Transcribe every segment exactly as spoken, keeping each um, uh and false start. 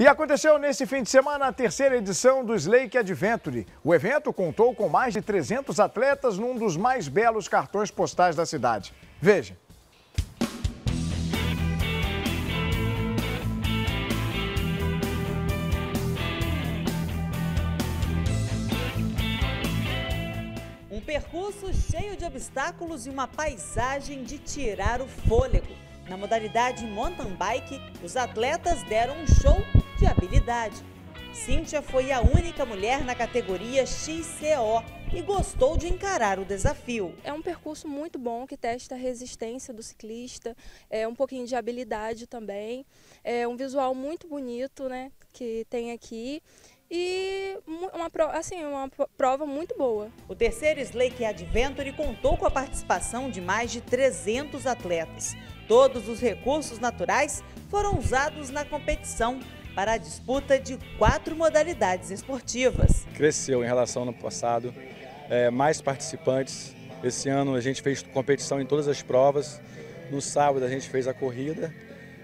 E aconteceu nesse fim de semana a terceira edição do Slake Adventure. O evento contou com mais de trezentos atletas num dos mais belos cartões postais da cidade. Veja. Um percurso cheio de obstáculos e uma paisagem de tirar o fôlego. Na modalidade mountain bike, os atletas deram um show de habilidade. Cíntia foi a única mulher na categoria X C O e gostou de encarar o desafio. É um percurso muito bom que testa a resistência do ciclista, é um pouquinho de habilidade também, é um visual muito bonito, né, que tem aqui. E uma, assim, uma prova muito boa. O terceiro Slake Adventure contou com a participação de mais de trezentos atletas. Todos os recursos naturais foram usados na competição para a disputa de quatro modalidades esportivas. Cresceu em relação ao ano passado, é, mais participantes. Esse ano a gente fez competição em todas as provas. No sábado a gente fez a corrida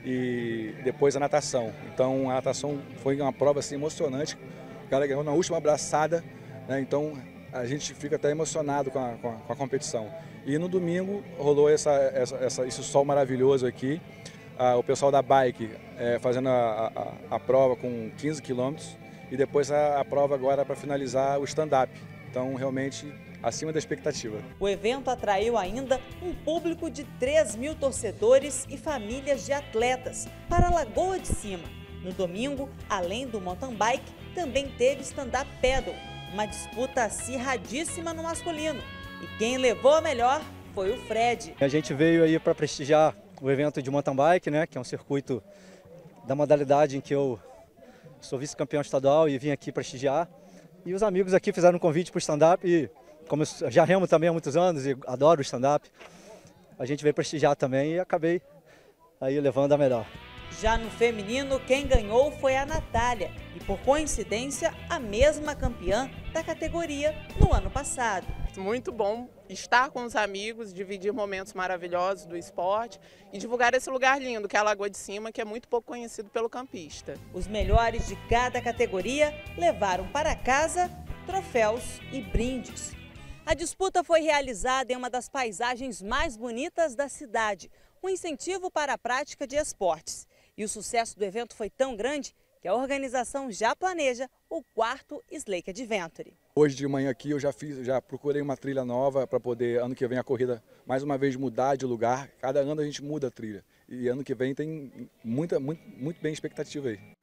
e depois a natação. Então a natação foi uma prova assim, emocionante. O cara ganhou na última abraçada, né? Então a gente fica até emocionado com a, com a, com a competição. E no domingo rolou essa, essa, essa, esse sol maravilhoso aqui. Ah, o pessoal da bike é, fazendo a, a, a prova com quinze quilômetros e depois a, a prova agora para finalizar o stand-up. Então realmente acima da expectativa. O evento atraiu ainda um público de três mil torcedores e famílias de atletas para a Lagoa de Cima. No domingo, além do mountain bike, também teve stand-up paddle, uma disputa acirradíssima no masculino. E quem levou a melhor foi o Fred. A gente veio aí para prestigiar o evento de mountain bike, né, que é um circuito da modalidade em que eu sou vice-campeão estadual e vim aqui prestigiar. E os amigos aqui fizeram um convite para o stand-up e como eu já remo também há muitos anos e adoro o stand-up, a gente veio prestigiar também e acabei aí levando a melhor. Já no feminino, quem ganhou foi a Natália e, por coincidência, a mesma campeã da categoria no ano passado. Muito bom estar com os amigos, dividir momentos maravilhosos do esporte e divulgar esse lugar lindo que é a Lagoa de Cima, que é muito pouco conhecido pelo campista. Os melhores de cada categoria levaram para casa troféus e brindes. A disputa foi realizada em uma das paisagens mais bonitas da cidade, um incentivo para a prática de esportes. E o sucesso do evento foi tão grande que a organização já planeja o quarto Slake Adventure. Hoje de manhã aqui eu já fiz, já procurei uma trilha nova para poder, ano que vem a corrida, mais uma vez mudar de lugar. Cada ano a gente muda a trilha e ano que vem tem muita, muito, muito bem expectativa aí.